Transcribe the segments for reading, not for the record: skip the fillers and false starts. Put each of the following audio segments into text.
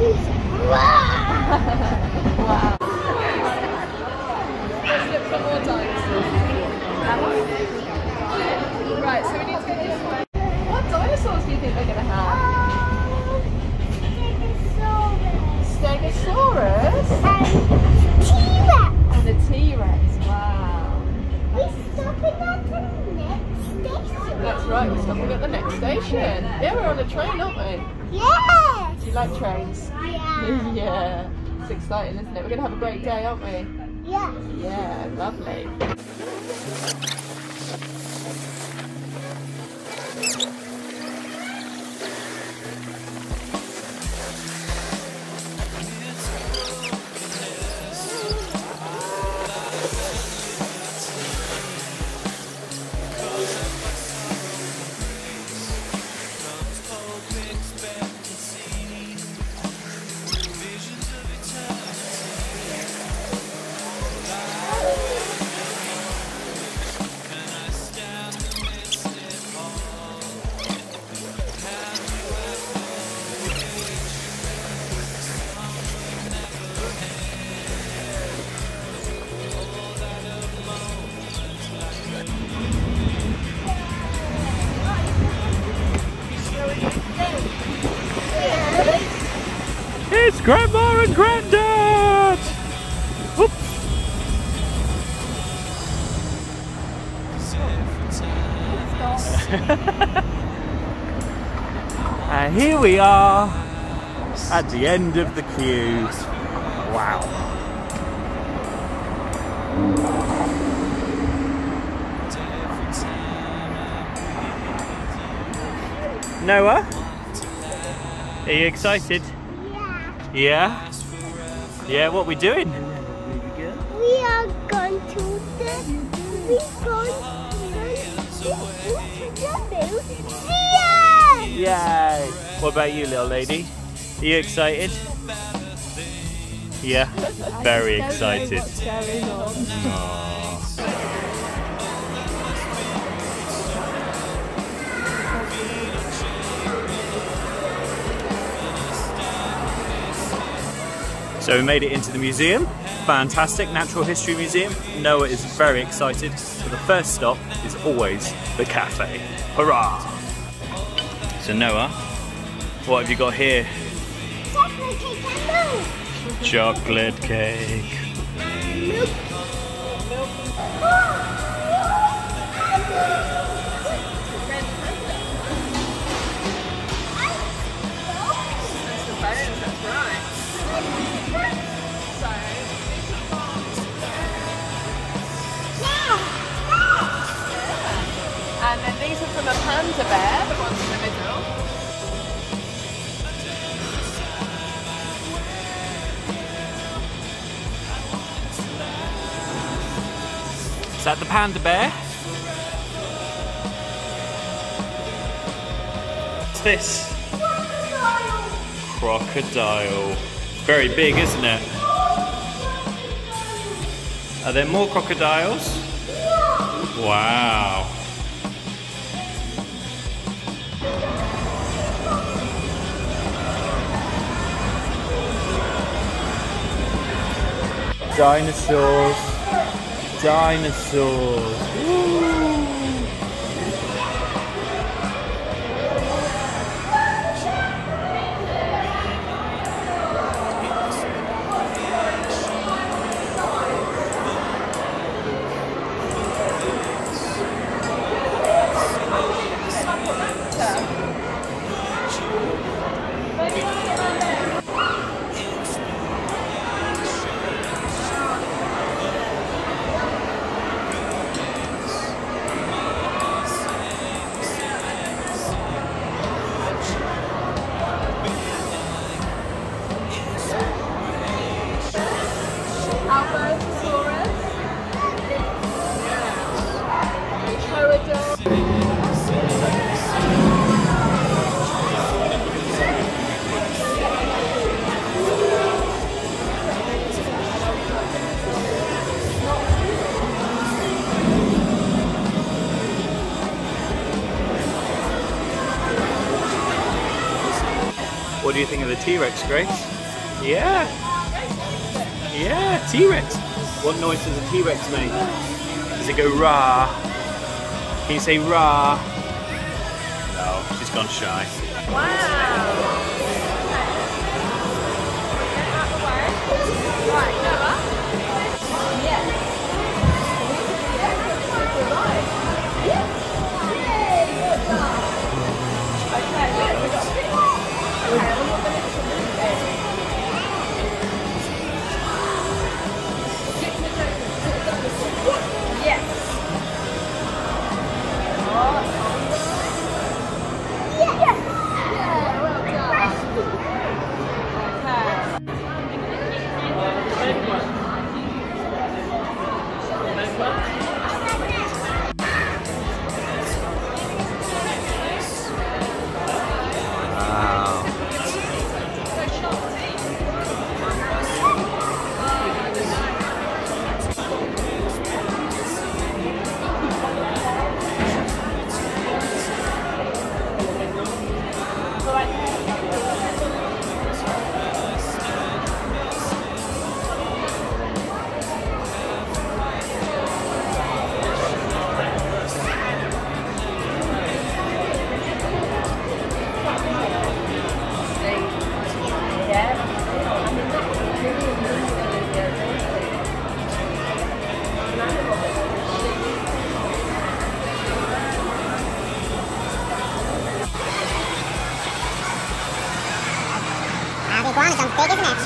Wow. Let's look for more dinosaurs. Right, so we need to go this way. What dinosaurs do you think they're going to have? Stegosaurus. T-Rex. And a T-Rex. Wow. We're stopping at the next station. That's right, we're stopping at the next station. Yeah, we're on a train, aren't we? Yes. Do you like trains? Yeah. Yeah. It's exciting, isn't it? We're going to have a great day, aren't we? Yeah. Yeah, lovely. It's Grandma and Granddad! Whoop. And here we are at the end of the queue. Wow. Noah? Are you excited? Yeah? Yeah, what are we doing? We are going to the museum. Yay! What about you, little lady? Are you excited? Yeah? Very excited. Aww. So we made it into the museum. Fantastic Natural History Museum. Noah is very excited. So the first stop is always the cafe. Hurrah! So Noah, what have you got here? Chocolate cake and milk. Chocolate cake. Milk. And then these are from a panda bear, the ones in the middle. Is that the panda bear? What's this? Crocodile. Very big, isn't it? Are there more crocodiles? Wow. Dinosaurs. Dinosaurs. Woo. What do you think of the T-Rex, Grace? Yeah. Yeah, T-Rex. What noise does a T-Rex make? Does it go rah? Can you say rah? No, she's gone shy. Wow. Right, Noah? Yes. The iguana's big, isn't it?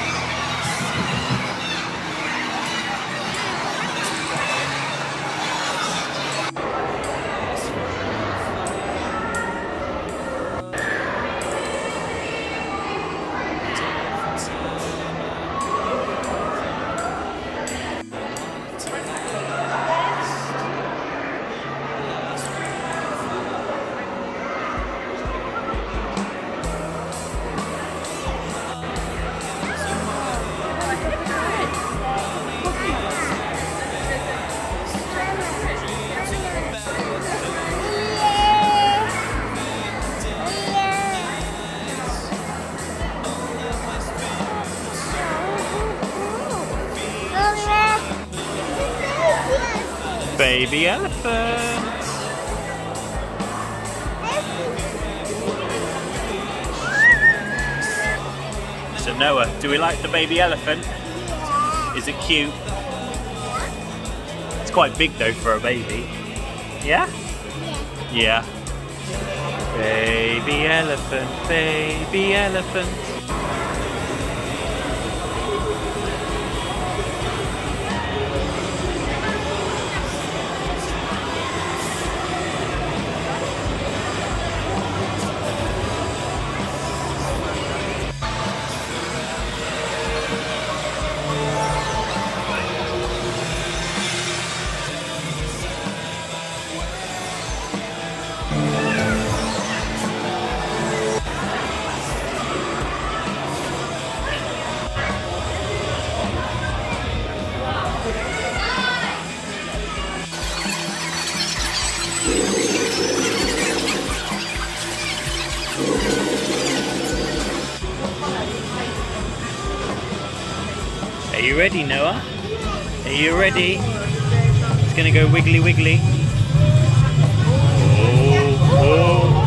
Baby elephant. So Noah, do we like the baby elephant? Yeah. Is it cute? It's quite big though for a baby. Yeah? Yeah. Baby elephant, baby elephant. Are you ready, Noah? Are you ready? It's gonna go wiggly wiggly. Oh, oh.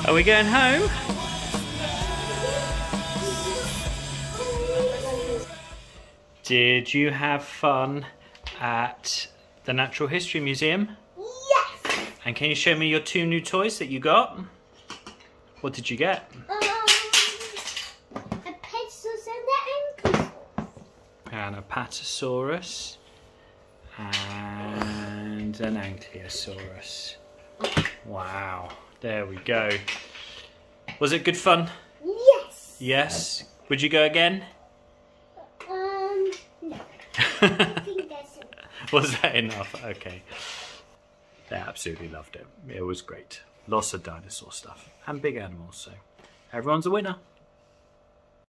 Are we going home? Did you have fun at the Natural History Museum? Yes! And can you show me your 2 new toys that you got? What did you get? A pencils and an ankle. And a Patasaurus and an Ankylosaurus. Wow, there we go. Was it good fun? Yes! Yes. Would you go again? No. I think that's it. Was that enough? Okay. They absolutely loved it. It was great. Lots of dinosaur stuff and big animals, so everyone's a winner.